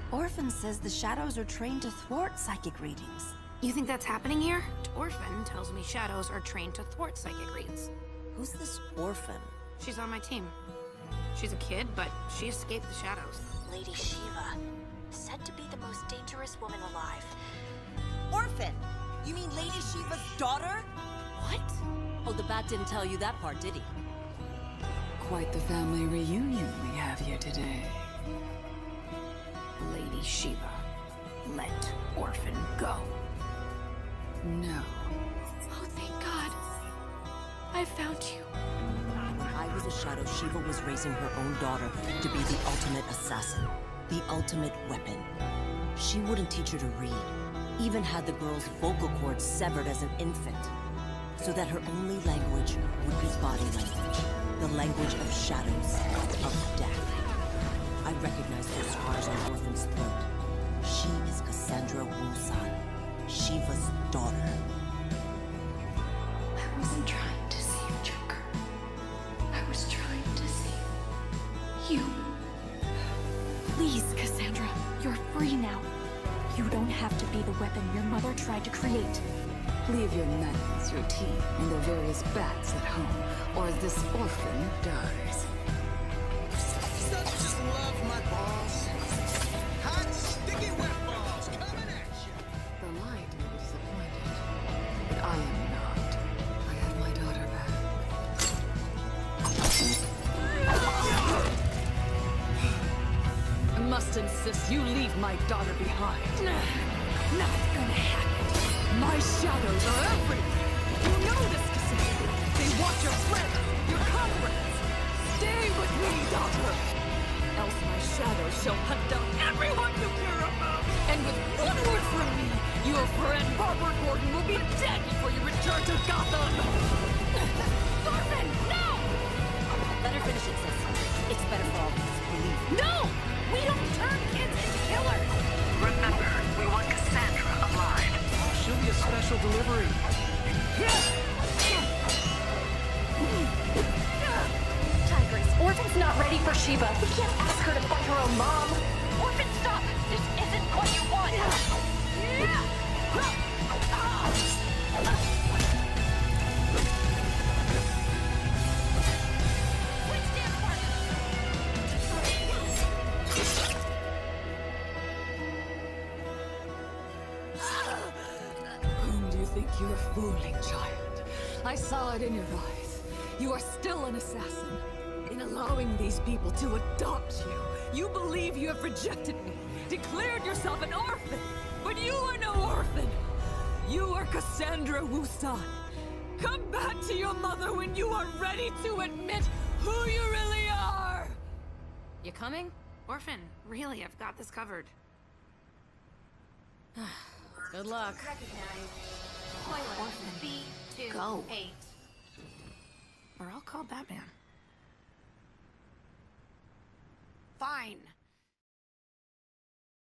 Orphan says the shadows are trained to thwart psychic readings. You think that's happening here? Orphan tells me shadows are trained to thwart psychic reads. Who's this Orphan? She's on my team. She's a kid, but she escaped the shadows. Lady Shiva, said to be the most dangerous woman alive. Orphan! You mean Lady Shiva's daughter? What? Oh, the bat didn't tell you that part, did he? Quite the family reunion we have here today. Lady Shiva, let Orphan go. No. Oh, thank God. I found you. When I was a shadow, Shiva was raising her own daughter to be the ultimate assassin. The ultimate weapon. She wouldn't teach her to read. Even had the girl's vocal cords severed as an infant. So that her only language would be body language. The language of shadows, of death. I recognize those scars on Orphan's throat. She is Cassandra Wu-San, Shiva's daughter. I wasn't trying to save Joker. I was trying to save you. Please, Cassandra, you're free now. You don't have to be the weapon your mother tried to create. Leave your nuns, your team, and their various bats at home, or this orphan dies. Just love my balls. Hot, sticky, wet balls coming at you. The light may be disappointed, but I am not. I have my daughter back. I must insist you leave my daughter behind. Not gonna happen. My shadows are everywhere. You know this, Cassandra. They want your friends, your comrades. Stay with me, daughter. Else my shadows shall hunt down everyone you care about. And with one word from me, your friend Barbara Gordon will be dead before you return to Gotham. Orphan, no! Let her finish it, sis. It's better for all of us, believe me. No! We don't turn kids into killers! Remember, we want Cassandra alive. She'll be a special delivery. Tigress, Orphan's not ready for Shiva. We can't ask her to fight her own mom. Orphan, stop! This isn't what you want! Whom do you think you're fooling, child? I saw it in your eyes. You are still an assassin. In allowing these people to adopt you, you believe you have rejected me, declared yourself an orphan. But you are no orphan. You are Cassandra Wu-San. Come back to your mother when you are ready to admit who you really are. You coming? Orphan, really, I've got this covered. Good luck. Orphan, B28. Go. Or I'll call Batman. Fine.